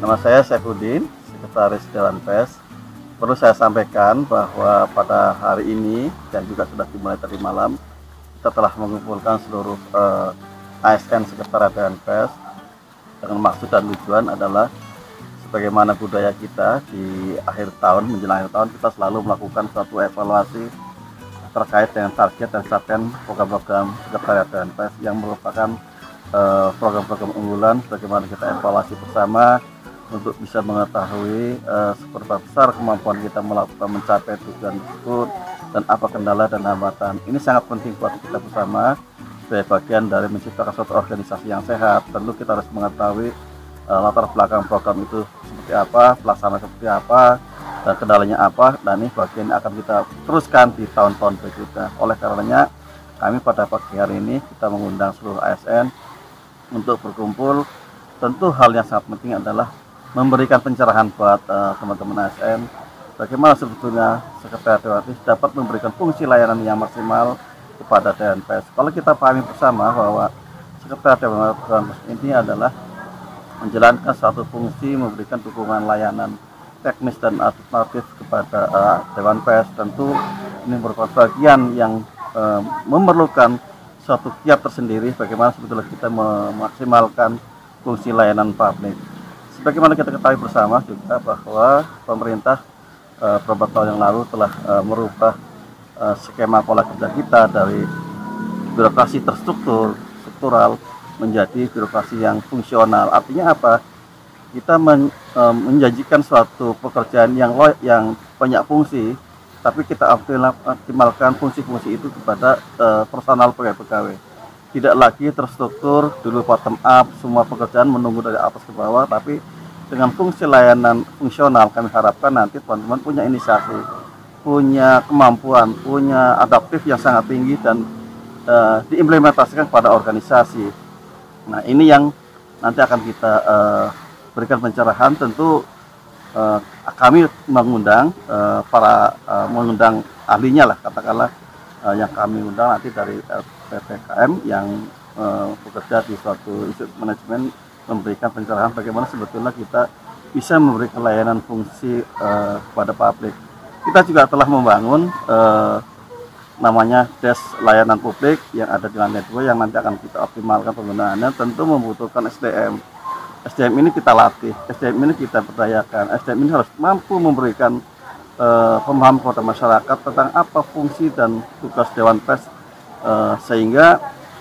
Nama saya Saifuddin, Sekretaris Dewan Pers. Perlu saya sampaikan bahwa pada hari ini dan juga sudah dimulai tadi malam, kita telah mengumpulkan seluruh ASN Sekretariat Dewan Pers dengan maksud dan tujuan adalah sebagaimana budaya kita di akhir tahun, menjelang akhir tahun, kita selalu melakukan suatu evaluasi terkait dengan target dan capaian program-program Sekretariat Dewan Pers yang merupakan program-program unggulan. Bagaimana kita evaluasi bersama untuk bisa mengetahui seberapa besar kemampuan kita melakukan mencapai tujuan tersebut dan apa kendala dan hambatan. Ini sangat penting buat kita bersama sebagai bagian dari menciptakan suatu organisasi yang sehat. Tentu kita harus mengetahui latar belakang program itu seperti apa, pelaksanaan seperti apa, dan kendalanya apa, dan ini bagian akan kita teruskan di tahun-tahun berikutnya. Oleh karenanya, kami pada pagi hari ini kita mengundang seluruh ASN untuk berkumpul. Tentu hal yang sangat penting adalah memberikan pencerahan buat teman-teman ASN bagaimana sebetulnya Sekretariat Dewan Pers dapat memberikan fungsi layanan yang maksimal kepada Dewan Pers. Kalau kita pahami bersama bahwa Sekretariat Dewan Pers ini adalah menjalankan satu fungsi memberikan dukungan layanan teknis dan administratif kepada Dewan Pers, tentu ini merupakan bagian yang memerlukan suatu kiat tersendiri bagaimana sebetulnya kita memaksimalkan fungsi layanan publik. Sebagaimana kita ketahui bersama juga bahwa pemerintah beberapa tahun yang lalu telah merubah skema pola kerja kita dari birokrasi struktural menjadi birokrasi yang fungsional. Artinya apa? Kita menjanjikan suatu pekerjaan yang banyak fungsi, tapi kita optimalkan fungsi-fungsi itu kepada personal pegawai. Tidak lagi terstruktur dulu bottom up, semua pekerjaan menunggu dari atas ke bawah, tapi dengan fungsi layanan fungsional kami harapkan nanti teman-teman punya inisiasi, punya kemampuan, punya adaptif yang sangat tinggi dan diimplementasikan pada organisasi. Nah, ini yang nanti akan kita berikan pencerahan. Tentu kami mengundang mengundang ahlinya lah, katakanlah yang kami undang nanti dari PPKM yang bekerja di suatu institut manajemen, memberikan pencerahan bagaimana sebetulnya kita bisa memberikan layanan fungsi kepada publik. Kita juga telah membangun namanya desk layanan publik yang ada di lantai 2 yang nanti akan kita optimalkan penggunaannya. Tentu membutuhkan SDM. SDM ini kita latih, SDM ini kita berdayakan, SDM ini harus mampu memberikan pemahaman kepada masyarakat tentang apa fungsi dan tugas Dewan Pers, sehingga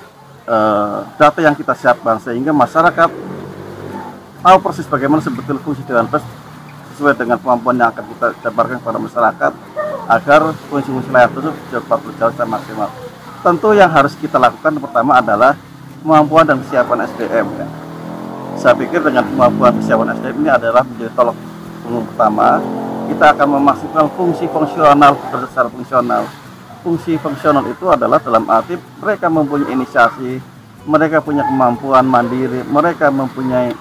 data yang kita siapkan sehingga masyarakat tahu persis bagaimana sebetulnya fungsi Dewan Pers sesuai dengan kemampuan yang akan kita jabarkan kepada masyarakat agar fungsi-fungsi layanan tersebut dapat berjalan secara maksimal. Tentu yang harus kita lakukan pertama adalah kemampuan dan kesiapan SDM. Ya. Saya pikir dengan kemampuan kesiapan SDM ini adalah menjadi tolok ukur pertama. Kita akan memaksimalkan fungsi fungsional secara fungsional. Fungsi fungsional itu adalah dalam arti mereka mempunyai inisiasi, mereka punya kemampuan mandiri, mereka mempunyai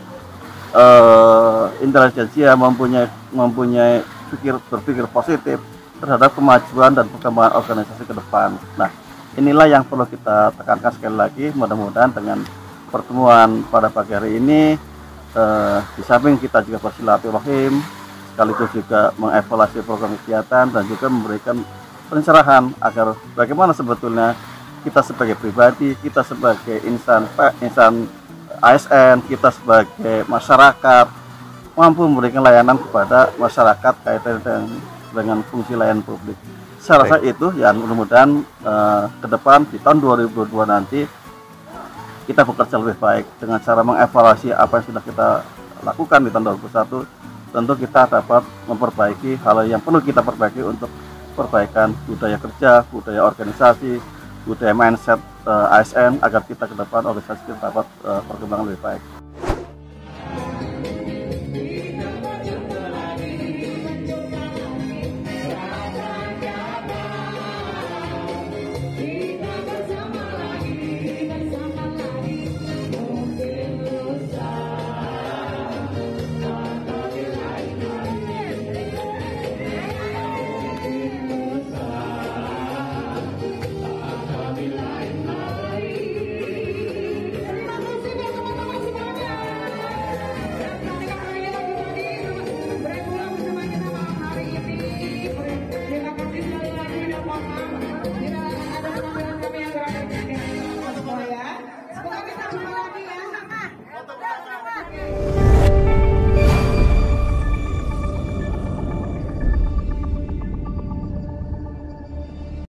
intelijensia, mempunyai berpikir positif terhadap kemajuan dan perkembangan organisasi ke depan. Nah, inilah yang perlu kita tekankan sekali lagi. Mudah-mudahan dengan pertemuan pada pagi hari ini, di samping kita juga bersilaturahim, sekaligus juga mengevaluasi program kegiatan dan juga memberikan pencerahan agar bagaimana sebetulnya kita sebagai pribadi, kita sebagai insan ASN, kita sebagai masyarakat mampu memberikan layanan kepada masyarakat kaitan dengan fungsi layanan publik. Saya rasa itu yang mudah-mudahan ke depan di tahun 2022 nanti kita bekerja lebih baik dengan cara mengevaluasi apa yang sudah kita lakukan di tahun 2021. Tentu kita dapat memperbaiki hal yang perlu kita perbaiki untuk perbaikan budaya kerja, budaya organisasi, budaya mindset ASN agar kita ke depan organisasi kita dapat perkembangan lebih baik.